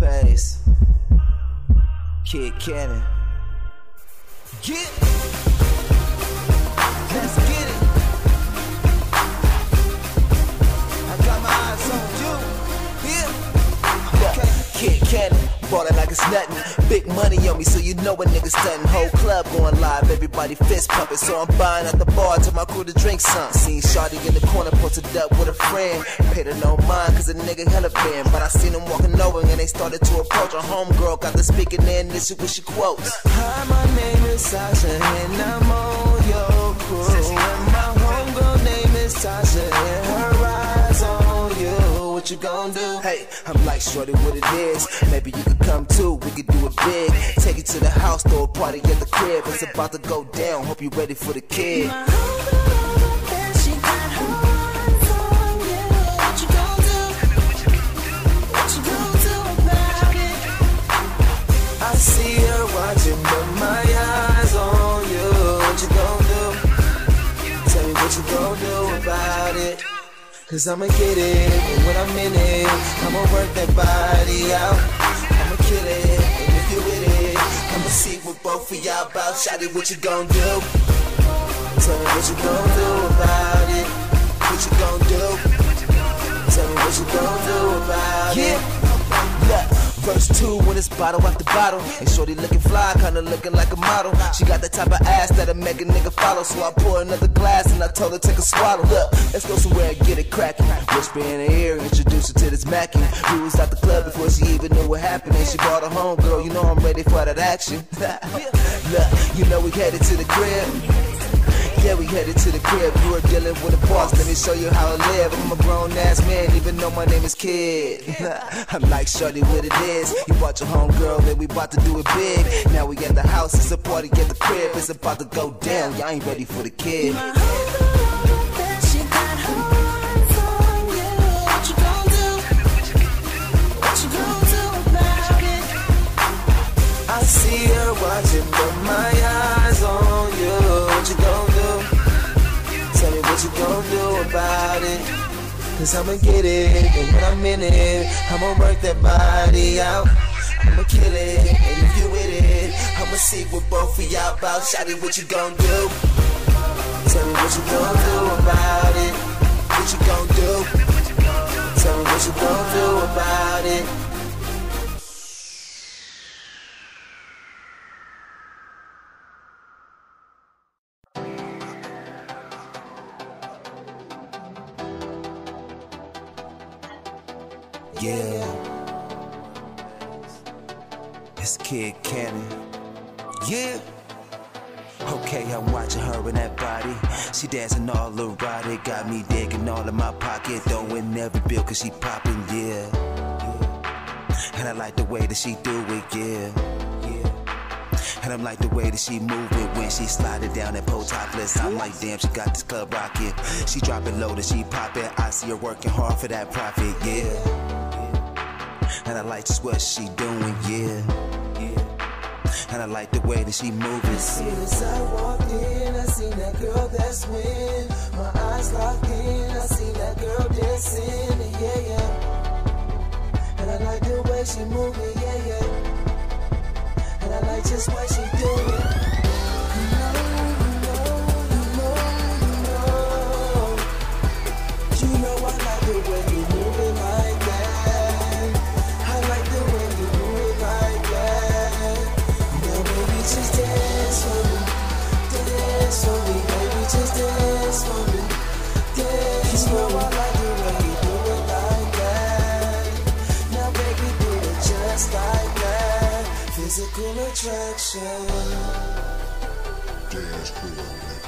Pace, Kid Cannon. Get it. Let's get it. I got my eyes on you. Yeah. Okay. Kid Cannon, ballin' like it's nothing. Big money on me, so you know a nigga stuntin'. Whole club going live, everybody fist pumping. So I'm buying at the bar, tell my crew to drink some. Seen Shawty in the corner, posted up with a friend. Paid her no mind, cause a nigga hella been. But I seen them walking over and they started to approach. Our homegirl got the speaker there and this is what she quotes. Hi, my name is Sasha and I'm on your crew. And my homegirl name is Tasha and her eyes on you. What you gon' do? Hey, I'm like, shorty, what it is. Maybe you could come too, we could do it big. Take it to the house, throw a party at the crib. It's about to go down, hope you ready for the kid. My homegirl, and she got her eyes on you. What you gon' do? What you gon' do about it? I see her watching, but my eyes on you. What you gon' do? Tell me what you gon' do about it. Cause I'ma get it, and when I'm in it, I'ma work that body out. I'ma kill it, and if you with it, I'ma see what both of y'all about. Shawty, what you gon' do? Tell me what you gon' do about it. What you gon' do? Tell me what you gon' do about it. Look. Verse 2 when it's bottle after bottle. And shorty looking fly, kinda looking like a model. She got the type of ass that'll make a nigga follow. So I pour another glass and I told her take a swallow. Look, let's go somewhere and get it crackin'. Whisper in her ear, introduce her to this Mackin'. We was at the club before she even knew what happened. And she brought her home, girl, you know I'm ready for that action. Look, you know we headed to the crib. Yeah, we headed to the crib. You were dealing with a boss. Let me show you how I live. I'm a grown-ass man, even though my name is Kid. I'm like, shorty, what it is. You brought your homegirl, and we about to do it big. Now we at the house, it's a party at the crib. It's about to go down. Y'all ain't ready for the kid. My homegirl, and she got her eyes on you. What you gon' do? What you gon' do about it? I see her watching, but my eyes on you. What you gon' do? Tell me what you gon' do about it. Cause I'ma get it, and when I'm in it, I'ma work that body out. I'ma kill it, and if you with it, I'ma see what both of y'all about. Shawty, what you gon' do? Tell me what you gon' do about it. What you gon' do? Tell me what you gon' do about it. Yeah, it's Kid Cannon. Yeah. Okay, I'm watching her in that body. She dancing all erotic. Got me digging all in my pocket. Throwing every bill cause she popping, yeah. And I like the way that she do it, yeah. And I'm like the way that she move it when she slide it down and pull topless. I'm like, damn, she got this club rockin'. She drop it low, then she pop it. I see her working hard for that profit, yeah. And I like just what she doing, yeah. And I like the way that she moving. As soon as I walked in, I seen that girl that's when my eyes locked in, I seen that girl dancing, yeah. And I like the way she moving, yeah. And I like just what she doing. You know I like the way you move it like that. I like the way you move it like that. Now baby just dance for me, baby just dance for me, dance for me. You know I like the way you do it like that. Now baby do it just like that. Physical attraction. Dance cool.